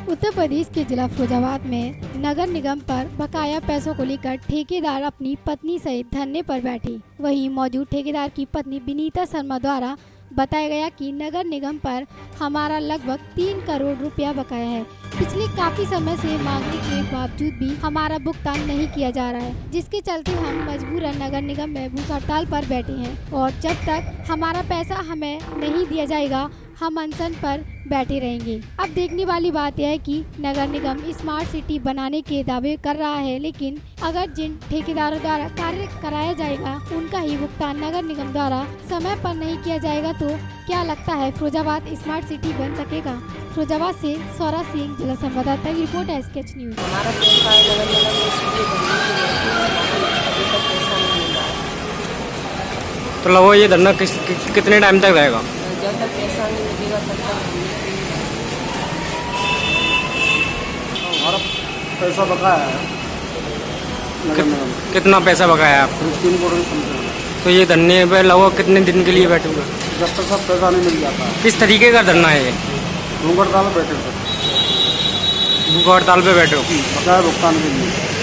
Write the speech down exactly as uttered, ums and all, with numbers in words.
उत्तर प्रदेश के जिला फिरोजाबाद में नगर निगम पर बकाया पैसों को लेकर ठेकेदार अपनी पत्नी सहित धरने पर बैठी। वहीं मौजूद ठेकेदार की पत्नी विनीता शर्मा द्वारा बताया गया कि नगर निगम पर हमारा लगभग तीन करोड़ रुपया बकाया है। पिछले काफी समय से मांगने के बावजूद भी हमारा भुगतान नहीं किया जा रहा है, जिसके चलते हम मजबूरन नगर निगम में भूख हड़ताल पर बैठे हैं और जब तक हमारा पैसा हमें नहीं दिया जाएगा हम अनशन पर बैठे रहेंगे। अब देखने वाली बात यह है कि नगर निगम स्मार्ट सिटी बनाने के दावे कर रहा है, लेकिन अगर जिन ठेकेदारों द्वारा कार्य कराया जाएगा उनका ही भुगतान नगर निगम द्वारा समय पर नहीं किया जाएगा तो क्या लगता है फिरोजाबाद स्मार्ट सिटी बन सकेगा? फिरोजाबाद से सौरा सिंह, जिला संवाददाता की रिपोर्ट है स्केच न्यूज। हमारा पैसा नगर निगम में इसलिए भरने की रहती है, अभी तक पैसा नहीं मिल रहा है। तो लगभग ये धरना किस कि, कितने टाइम तक रहेगा? जब तक पैसा नहीं मिलेगा तब तक हमारा पैसा बकाया है नगर निगम। कितना पैसा बकाया है आपको? तीन करोड़ समथिंग। तो ये धरने पे लगभग कितने दिन के लिए बैठे हुए? जब तक सब पैसा नहीं मिल जाता है। किस तरीके का धरना है ये? भूख हड़ताल बैठे थे, भूख हड़ताल पे बैठे हो? बकाया भुगतान के लिए।